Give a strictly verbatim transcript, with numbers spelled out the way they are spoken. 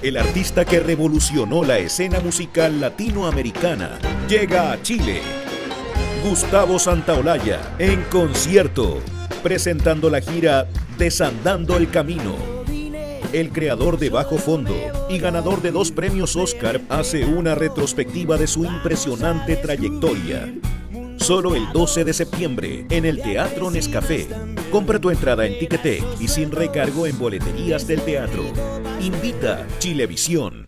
el artista que revolucionó la escena musical latinoamericana, llega a Chile. Gustavo Santaolalla, en concierto, presentando la gira Desandando el Camino. El creador de Bajo Fondo y ganador de dos premios Oscar hace una retrospectiva de su impresionante trayectoria. Solo el doce de septiembre en el Teatro Nescafé. Compra tu entrada en Ticketek y sin recargo en boleterías del teatro. Invita Chilevisión.